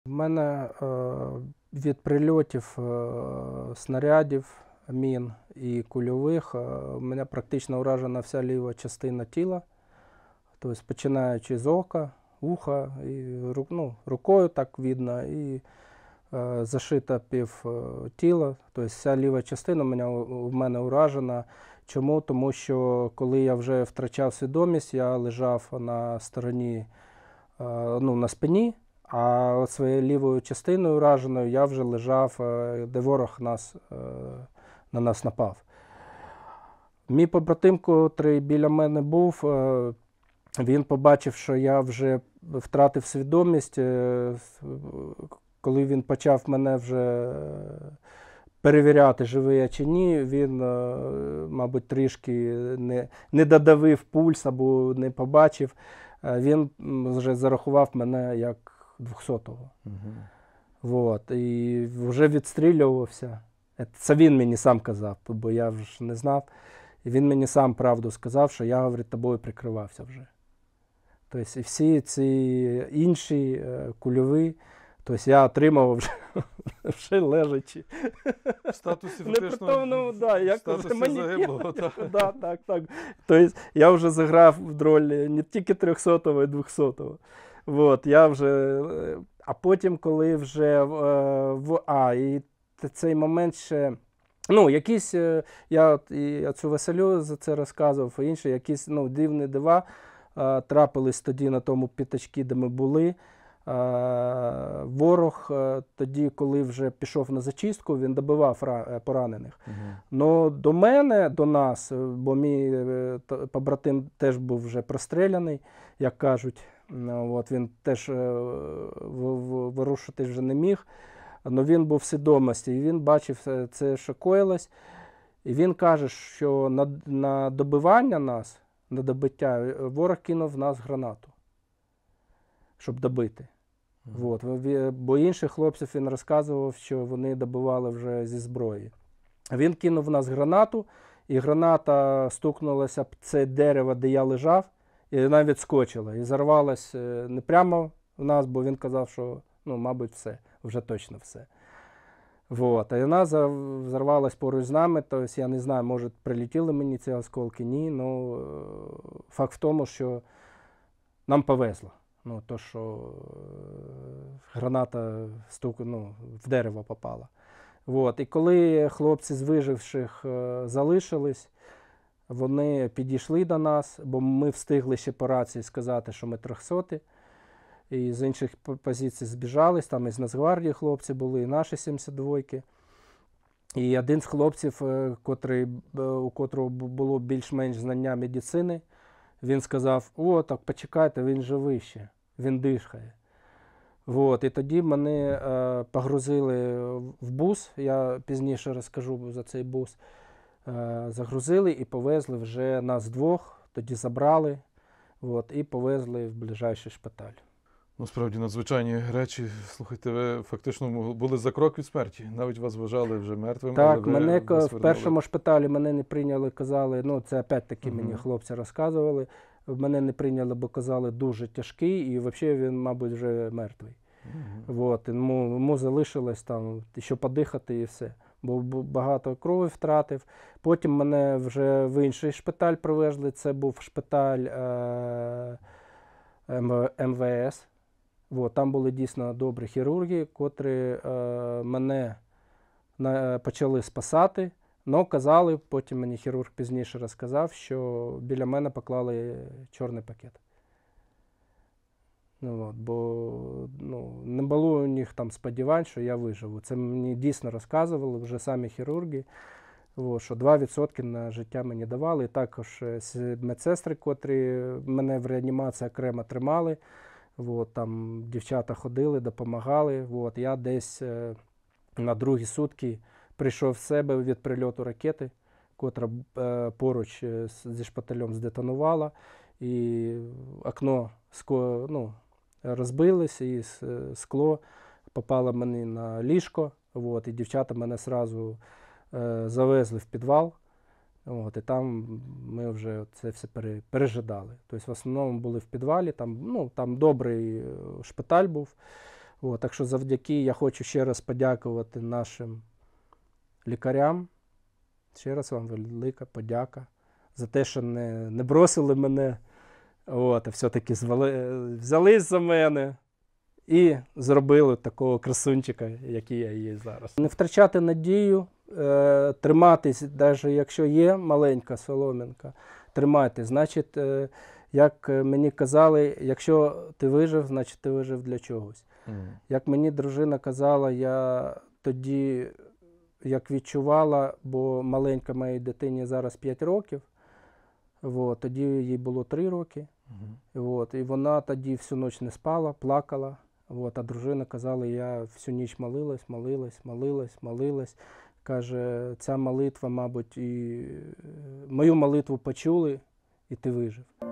У мене від прильотів снарядів, мін і кульових у мене практично уражена вся ліва частина тіла, тобто починаючи з ока, вуха, і рукою так видно, і зашита пів тіла, тобто вся ліва частина у мене уражена. Чому? Тому що коли я вже втрачав свідомість, я лежав на стороні, на спині, а своєю лівою частиною ураженою я вже лежав, де ворог на нас напав. Мій побратим, котрий біля мене був, він побачив, що я вже втратив свідомість, коли він почав мене вже перевіряти, живий я чи ні, він, мабуть, трішки не додавив пульс або не побачив. Він вже зарахував мене як 200-го. Вот. І вже відстрілювався. Це він мені сам казав, бо я вже не знав. І він мені сам правду сказав, що я, говорить, тобою прикривався вже. Тобто і всі ці інші кульові, тобто я отримав вже лежачи. В статусі фактично, загиблого. Так. Тобто я вже заграв в роль не тільки 300-го, і 200-го. Вот, я вже, а потім, коли вже і цей момент ще, якісь, я цю Василю за це розказував, і інші, якісь дивні дива трапились тоді на тому п'ятачку, де ми були. Ворог тоді, коли вже пішов на зачистку, він добивав поранених. Но до мене, до нас, бо мій побратим теж був вже простріляний, як кажуть, він теж ворушитись вже не міг, але він був в свідомості, і він бачив це, що коїлось. І він каже, що на добивання нас, на добиття, ворог кинув в нас гранату, щоб добити. Бо інших хлопців він розказував, що вони добивали вже зі зброї. Він кинув в нас гранату, і граната стукнулася об це дерево, де я лежав, і вона відскочила. І зарвалась не прямо в нас, бо він казав, що, мабуть, все, вже точно все. А вона зарвалась поруч з нами, тобто я не знаю, може прилетіли мені ці осколки, ні, факт в тому, що нам повезло. То, що граната в дерево попала. І коли хлопці з виживших залишились, вони підійшли до нас, бо ми встигли ще по рації сказати, що ми 300-ті. І з інших позицій збіжались, там із Нацгвардії хлопці були, і наші 72-ки. І один з хлопців, у котрого було більш-менш знання медицини, він сказав: так почекайте, він живий ще, він дихає. І тоді мене погрузили в бус, я пізніше розкажу за цей бус. Загрузили і повезли вже нас двох, тоді забрали, і повезли в ближайший шпиталь. Насправді надзвичайні речі. Слухайте, ви фактично були за крок від смерті. Навіть вас вважали вже мертвим. Так, мене в першому шпиталі мене не прийняли, казали, це опять-таки мені хлопці розказували, мене не прийняли, бо казали, дуже тяжкий, і взагалі він, мабуть, вже мертвий. Йому залишилось там ще подихати і все. Бо багато крові втратив. Потім мене вже в інший шпиталь привезли, це був шпиталь МВС. Там були дійсно добрі хірурги, котрі мене почали спасати, але казали, потім мені хірург пізніше розказав, що біля мене поклали чорний пакет. Бо не було у них там сподівань, що я виживу. Це мені дійсно розказували вже самі хірурги, що 2% на життя мені давали. І також медсестри, котрі мене в реанімації окремо тримали. Там дівчата ходили, допомагали. Я десь на другі сутки прийшов в себе від прильоту ракети, котра поруч зі шпиталем здетонувала. І окно розбилось, і скло попало мені на ліжко. І дівчата мене одразу завезли в підвал. І там ми вже це все пережидали. Тобто в основному були в підвалі, там добрий шпиталь був. От, так що завдяки я хочу ще раз подякувати нашим лікарям. Ще раз вам велика подяка за те, що не бросили мене, от, а все-таки взялись за мене і зробили такого красунчика, який я є зараз. Не втрачати надію, триматись, навіть якщо є маленька соломинка, тримайтесь. Значить, як мені казали, якщо ти вижив, значить ти вижив для чогось. Як мені дружина казала, я тоді, як відчувала, бо маленька моїй дитині зараз 5 років, от, тоді їй було 3 роки, от, і вона тоді всю ніч не спала, плакала, от, а дружина казала, я всю ніч молилась. Каже, ця молитва, мабуть, і мою молитву почули, і ти вижив.